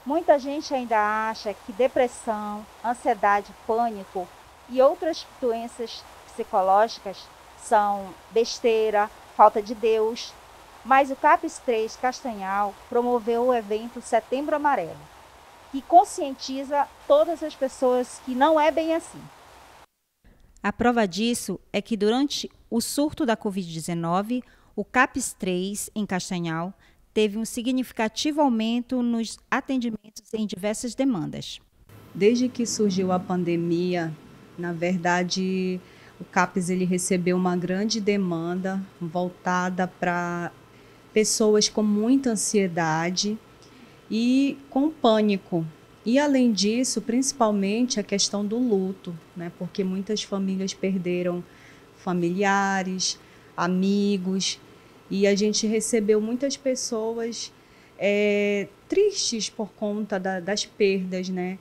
Muita gente ainda acha que depressão, ansiedade, pânico e outras doenças psicológicas são besteira, falta de Deus, mas o CAPES 3 Castanhal promoveu o evento Setembro Amarelo, que conscientiza todas as pessoas que não é bem assim. A prova disso é que durante o surto da Covid-19, o CAPES 3 em Castanhal teve um significativo aumento nos atendimentos em diversas demandas. Desde que surgiu a pandemia, na verdade, o CAPES ele recebeu uma grande demanda voltada para pessoas com muita ansiedade e com pânico. E, além disso, principalmente a questão do luto, né? Porque muitas famílias perderam familiares, amigos, e a gente recebeu muitas pessoas tristes por conta das perdas, né?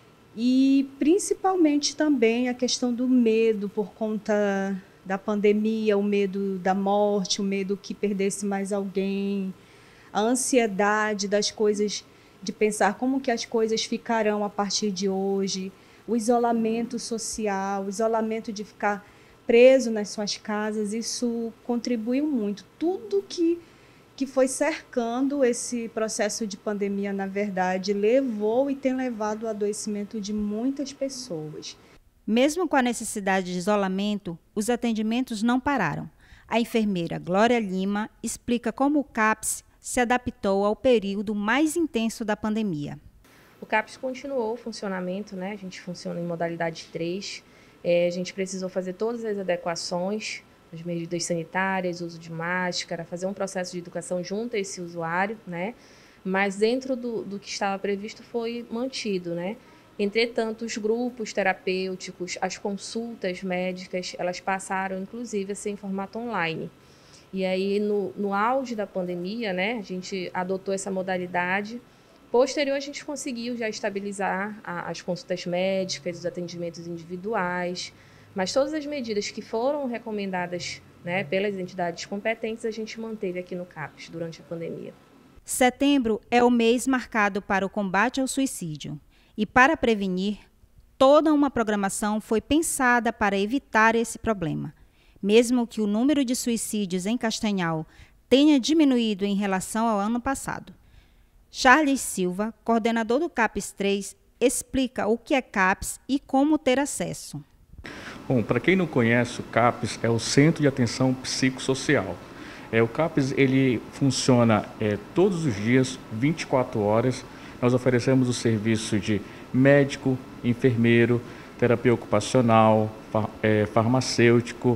E principalmente também a questão do medo por conta da pandemia, o medo da morte, o medo que perdesse mais alguém, a ansiedade das coisas, de pensar como que as coisas ficarão a partir de hoje, o isolamento social, o isolamento de ficar preso nas suas casas, isso contribuiu muito. Tudo que foi cercando esse processo de pandemia, na verdade, levou e tem levado ao adoecimento de muitas pessoas. Mesmo com a necessidade de isolamento, os atendimentos não pararam. A enfermeira Glória Lima explica como o CAPES se adaptou ao período mais intenso da pandemia. O CAPES continuou o funcionamento, né? A gente funciona em modalidade 3. A gente precisou fazer todas as adequações, as medidas sanitárias, uso de máscara, fazer um processo de educação junto a esse usuário, né? Mas dentro do que estava previsto foi mantido, né? Entretanto, os grupos terapêuticos, as consultas médicas, elas passaram, inclusive, a ser em formato online. E aí, no auge da pandemia, né, a gente adotou essa modalidade. Posterior, a gente conseguiu já estabilizar as consultas médicas, os atendimentos individuais, mas todas as medidas que foram recomendadas, né, pelas entidades competentes, a gente manteve aqui no CAPES durante a pandemia. Setembro é o mês marcado para o combate ao suicídio. E para prevenir, toda uma programação foi pensada para evitar esse problema. Mesmo que o número de suicídios em Castanhal tenha diminuído em relação ao ano passado. Charles Silva, coordenador do CAPES 3, explica o que é CAPES e como ter acesso. Bom, para quem não conhece, o CAPES é o Centro de Atenção Psicossocial. O CAPES ele funciona todos os dias, 24 horas. Nós oferecemos o serviço de médico, enfermeiro, terapia ocupacional, farmacêutico,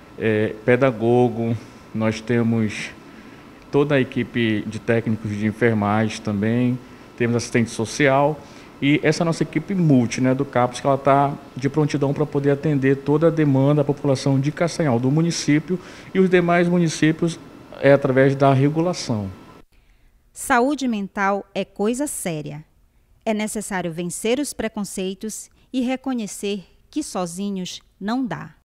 pedagogo. Nós temos toda a equipe de técnicos de enfermagem também, temos assistente social e essa nossa equipe multi, né, do CAPES, que ela está de prontidão para poder atender toda a demanda da população de Castanhal, do município e os demais municípios através da regulação. Saúde mental é coisa séria. É necessário vencer os preconceitos e reconhecer que sozinhos não dá.